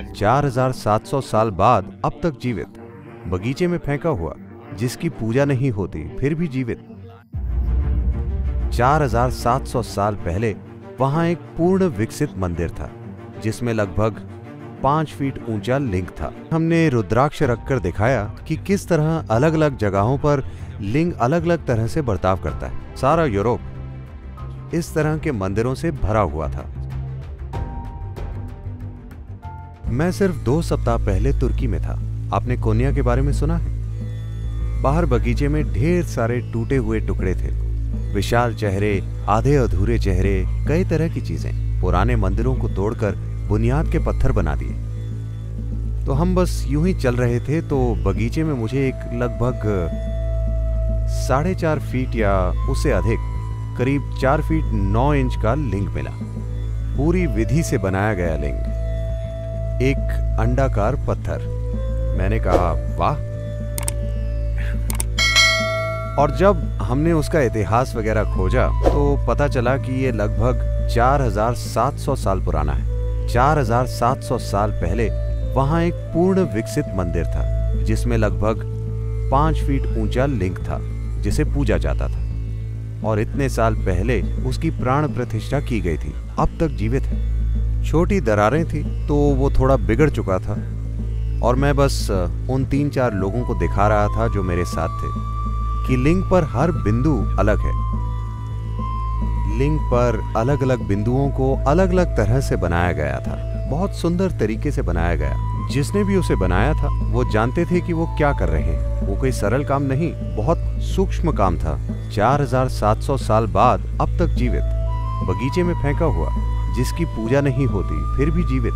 4700 साल बाद अब तक जीवित, बगीचे में फेंका हुआ, जिसकी पूजा नहीं होती फिर भी जीवित। 4700 साल पहले वहां एक पूर्ण विकसित मंदिर था जिसमें लगभग 5 फीट ऊंचा लिंग था। हमने रुद्राक्ष रखकर दिखाया कि किस तरह अलग अलग जगहों पर लिंग अलग अलग तरह से बर्ताव करता है। सारा यूरोप इस तरह के मंदिरों से भरा हुआ था। मैं सिर्फ 2 सप्ताह पहले तुर्की में था। आपने कोन्या के बारे में सुना है? बाहर बगीचे में ढेर सारे टूटे हुए टुकड़े थे, विशाल चेहरे, आधे अधूरे चेहरे, कई तरह की चीजें। पुराने मंदिरों को तोड़कर बुनियाद के पत्थर बना दिए। तो हम बस यूं ही चल रहे थे तो बगीचे में मुझे एक लगभग 4.5 फीट या उससे अधिक, करीब 4 फीट 9 इंच का लिंग मिला। पूरी विधि से बनाया गया लिंग, एक अंडाकार पत्थर। मैंने कहा वाह। और जब हमने उसका इतिहास वगैरह खोजा तो पता चला कि ये लगभग 4700 साल पुराना है। 4700 साल पहले वहां एक पूर्ण विकसित मंदिर था जिसमें लगभग 5 फीट ऊंचा लिंग था जिसे पूजा जाता था, और इतने साल पहले उसकी प्राण प्रतिष्ठा की गई थी। अब तक जीवित है। छोटी दरारें थी तो वो थोड़ा बिगड़ चुका था, और मैं बस उन 3-4 लोगों को दिखा रहा था जो मेरे साथ थे कि लिंग पर हर बिंदु अलग है। लिंग पर अलग अलग बिंदुओं को अलग अलग तरह से बनाया गया था, बहुत सुंदर तरीके से बनाया गया। जिसने भी उसे बनाया था वो जानते थे कि वो क्या कर रहे हैं। वो कोई सरल काम नहीं, बहुत सूक्ष्म काम था। 4700 साल बाद अब तक जीवित, बगीचे में फेंका हुआ, जिसकी पूजा नहीं होती फिर भी जीवित।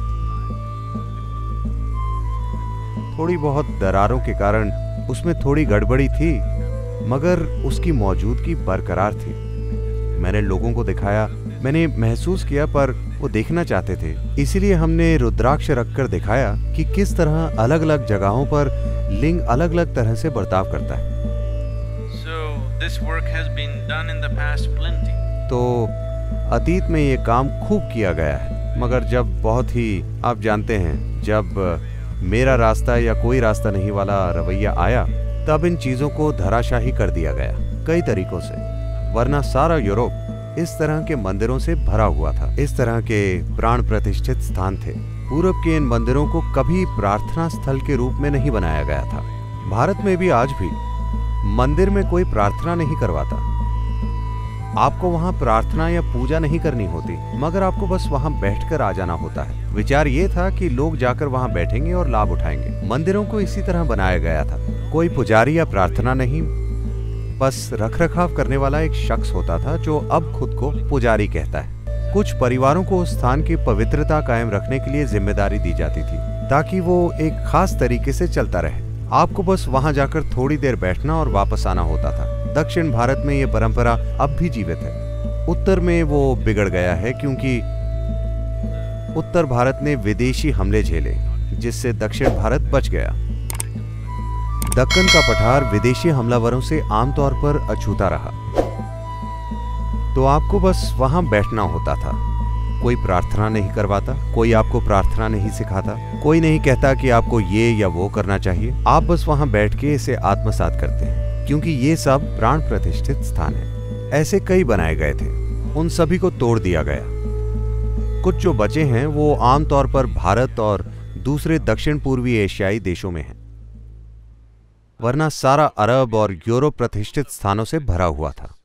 थोड़ी बहुत दरारों के कारण उसमें थोड़ी गड़बड़ी थी, मगर उसकी मौजूदगी बरकरार थी। मैंने लोगों को दिखाया, मैंने महसूस किया, पर वो देखना चाहते थे। इसीलिए हमने रुद्राक्ष रखकर दिखाया कि किस तरह अलग अलग जगहों पर लिंग अलग अलग तरह से बर्ताव करता है। This work has been done in the past plenty. तो अतीत में ये काम खूब किया गया है, मगर जब बहुत ही, आप जानते हैं, जब मेरा रास्ता या कोई रास्ता नहीं वाला रवैया आया, तब इन चीजों को धराशाही कर दिया गया कई तरीकों से। वरना सारा यूरोप इस तरह के मंदिरों से भरा हुआ था। इस तरह के प्राण प्रतिष्ठित स्थान थे। पूरब के इन मंदिरों को कभी प्रार्थना स्थल के रूप में नहीं बनाया गया था। भारत में भी आज भी मंदिर में कोई प्रार्थना नहीं करवाता। आपको वहां प्रार्थना या पूजा नहीं करनी होती, मगर आपको बस वहां बैठकर आ जाना होता है। विचार ये था कि लोग जाकर वहां बैठेंगे और लाभ उठाएंगे। मंदिरों को इसी तरह बनाया गया था। कोई पुजारी या प्रार्थना नहीं, बस रखरखाव करने वाला एक शख्स होता था जो अब खुद को पुजारी कहता है। कुछ परिवारों को उस स्थान की पवित्रता कायम रखने के लिए जिम्मेदारी दी जाती थी ताकि वो एक खास तरीके से चलता रहे। आपको बस वहां जाकर थोड़ी देर बैठना और वापस आना होता था। दक्षिण भारत में ये परंपरा अब भी जीवित है। उत्तर में वो बिगड़ गया है क्योंकि उत्तर भारत ने विदेशी हमले झेले, जिससे दक्षिण भारत बच गया। दक्कन का पठार विदेशी हमलावरों से आमतौर पर अछूता रहा, तो आपको बस वहां बैठना होता था। कोई प्रार्थना नहीं करवाता, कोई आपको प्रार्थना नहीं सिखाता, कोई नहीं कहता कि आपको ये या वो करना चाहिए। आप बस वहां बैठ के इसे आत्मसात करते हैं, क्योंकि ये सब प्राण प्रतिष्ठित स्थान है। ऐसे कई बनाए गए थे, उन सभी को तोड़ दिया गया। कुछ जो बचे हैं वो आमतौर पर भारत और दूसरे दक्षिण पूर्वी एशियाई देशों में हैं, वरना सारा अरब और यूरोप प्रतिष्ठित स्थानों से भरा हुआ था।